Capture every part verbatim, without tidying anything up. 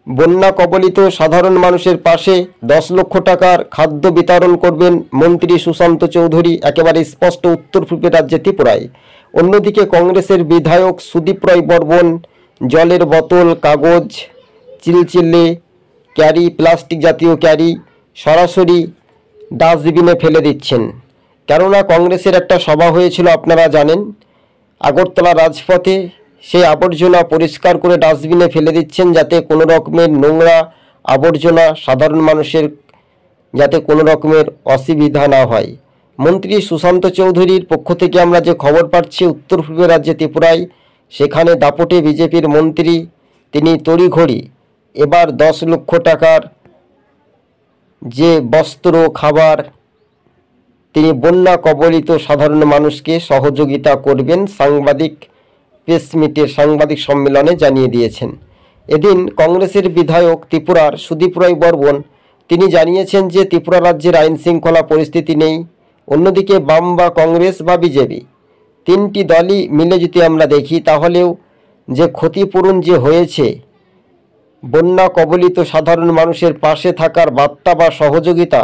বন্যা কবলিত সাধারণ মানুষের পাশে দশ লক্ষ টাকার খাদ্য বিতরণ করবেন মন্ত্রী সুশান্ত চৌধুরী, একেবারে স্পষ্ট উত্তর পূর্বের রাজ্যে ত্রিপুরায়। অন্যদিকে কংগ্রেসের বিধায়ক সুদীপ রায় বর্মন জলের বোতল, কাগজ, চিলচিলে, ক্যারি, প্লাস্টিক জাতীয় ক্যারি সরাসরি ডাস্টবিনে ফেলে দিচ্ছেন। কেননা কংগ্রেসের একটা সভা হয়েছিল, আপনারা জানেন, আগরতলা রাজপথে। সেই আবর্জনা পরিষ্কার করে ডাস্টবিনে ফেলে দিচ্ছেন, যাতে কোনো রকমের নোংরা আবর্জনা সাধারণ মানুষের যাতে কোনো রকমের অসুবিধা না হয়। মন্ত্রী সুশান্ত চৌধুরীর পক্ষ থেকে আমরা যে খবর পাচ্ছি উত্তর পূর্বের রাজ্যে ত্রিপুরায়, সেখানে দাপটে বিজেপির মন্ত্রী তিনি তড়িঘড়ি এবার দশ লক্ষ টাকার যে বস্ত্র, খাবার তিনি বন্যা কবলিত সাধারণ মানুষকে সহযোগিতা করবেন, সাংবাদিক প্রেস মিটের সাংবাদিক সম্মেলনে জানিয়ে দিয়েছেন। এদিন কংগ্রেসের বিধায়ক ত্রিপুরার সুদীপ রায় বর্মন তিনি জানিয়েছেন যে ত্রিপুরা রাজ্যের আইন শৃঙ্খলা পরিস্থিতি নেই। অন্যদিকে বাম বা কংগ্রেস বা বিজেপি তিনটি দলই মিলে যদি আমরা দেখি, তাহলেও যে ক্ষতিপূরণ যে হয়েছে, বন্যা কবলিত সাধারণ মানুষের পাশে থাকার বার্তা বা সহযোগিতা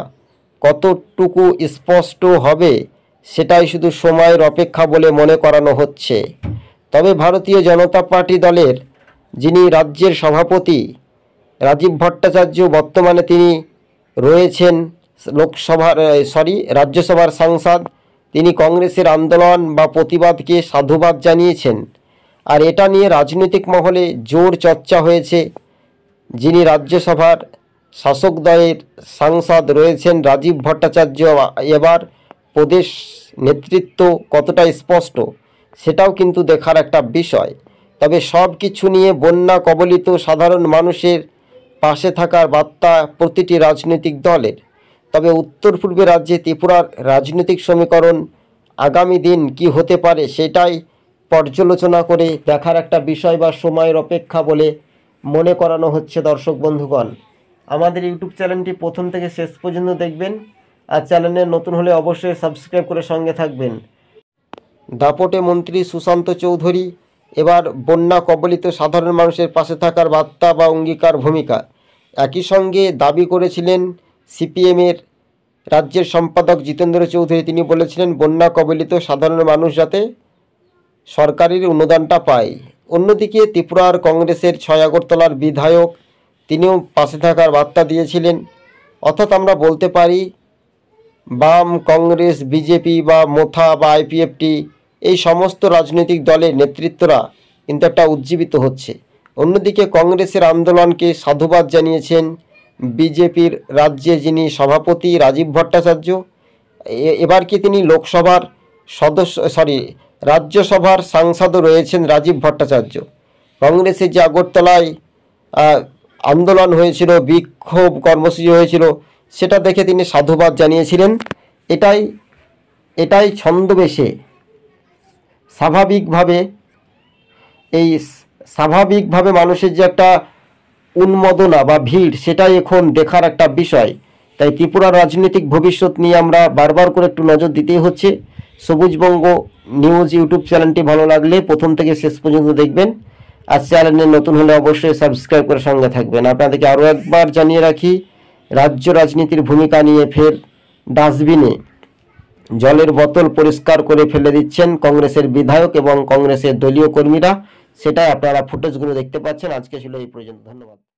কতটুকু স্পষ্ট হবে সেটাই শুধু সময়ের অপেক্ষা বলে মনে করানো হচ্ছে। তবে ভারতীয় জনতা পার্টি দলের যিনি রাজ্যের সভাপতি রাজীব ভট্টাচার্য, বর্তমানে তিনি রয়েছেন লোকসভার সরি রাজ্যসভার সাংসদ, তিনি কংগ্রেসের আন্দোলন বা প্রতিবাদকে সাধুবাদ জানিয়েছেন। আর এটা নিয়ে রাজনৈতিক মহলে জোর চর্চা হয়েছে। যিনি রাজ্যসভার শাসক দলের সাংসদ রয়েছেন রাজীব ভট্টাচার্য, এবার প্রদেশ নেতৃত্ব কতটা স্পষ্ট সেটাও কিন্তু দেখার একটা বিষয়। তবে সব কিছু নিয়ে বন্যা কবলিত সাধারণ মানুষের পাশে থাকার বার্তা প্রতিটি রাজনৈতিক দলের। তবে উত্তর পূর্বে রাজ্যে ত্রিপুরার রাজনৈতিক সমীকরণ আগামী দিন কি হতে পারে সেটাই পর্যালোচনা করে দেখার একটা বিষয় বা সময়ের অপেক্ষা বলে মনে করানো হচ্ছে। দর্শক বন্ধুগণ, আমাদের ইউটিউব চ্যানেলটি প্রথম থেকে শেষ পর্যন্ত দেখবেন, আর চ্যানেলে নতুন হলে অবশ্যই সাবস্ক্রাইব করে সঙ্গে থাকবেন। দাপটে মন্ত্রী সুশান্ত চৌধুরী এবার বন্যা কবলিত সাধারণ মানুষের পাশে থাকার বার্তা বা অঙ্গীকার ভূমিকা। একই সঙ্গে দাবি করেছিলেন সিপিএমের রাজ্যের সম্পাদক জিতেন্দ্র চৌধুরী, তিনি বলেছিলেন বন্যা কবলিত সাধারণ মানুষ যাতে সরকারের অনুদানটা পায়। অন্যদিকে ত্রিপুরার কংগ্রেসের ছয় আগরতলার বিধায়ক তিনিও পাশে থাকার বার্তা দিয়েছিলেন। অর্থাৎ আমরা বলতে পারি বাম, কংগ্রেস, বিজেপি বা মোথা বা আইপিএফটি এই সমস্ত রাজনৈতিক দলের নেতৃত্বরা কিন্তু একটা উজ্জীবিত হচ্ছে। অন্যদিকে কংগ্রেসের আন্দোলনকে সাধুবাদ জানিয়েছেন বিজেপির রাজ্যে যিনি সভাপতি রাজীব ভট্টাচার্য। এবার কি তিনি লোকসভার সদস্য সরি রাজ্যসভার সাংসদও রয়েছেন রাজীব ভট্টাচার্য। কংগ্রেসের যে আগরতলায় আন্দোলন হয়েছিল, বিক্ষোভ কর্মসূচি হয়েছিল, সেটা দেখে তিনি সাধুবাদ জানিয়েছিলেন। এটাই এটাই ছন্দবেশে স্বাভাবিকভাবে এই স্বাভাবিকভাবে মানুষের যে একটা উন্মাদনা বা ভিড়, সেটাই এখন দেখার একটা বিষয়। তাই ত্রিপুরার রাজনৈতিক ভবিষ্যৎ নিয়ে আমরা বারবার করে একটু নজর দিতেই হচ্ছে। সবুজবঙ্গ নিউজ ইউটিউব চ্যানেলটি ভালো লাগলে প্রথম থেকে শেষ পর্যন্ত দেখবেন, আর চ্যানেলে নতুন হলে অবশ্যই সাবস্ক্রাইব করে সঙ্গে থাকবেন। আপনাদেরকে আরও একবার জানিয়ে রাখি, রাজ্য রাজনীতির ভূমিকা নিয়ে ফের ডাস্টবিনে জলের বোতল পরিষ্কার করে ফেলে দিচ্ছেন কংগ্রেসের বিধায়ক এবং কংগ্রেসের দলীয় কর্মীরা। সেটাই আপনারা ফুটেজগুলো দেখতে পাচ্ছেন। আজকে ছিল এই পর্যন্ত, ধন্যবাদ।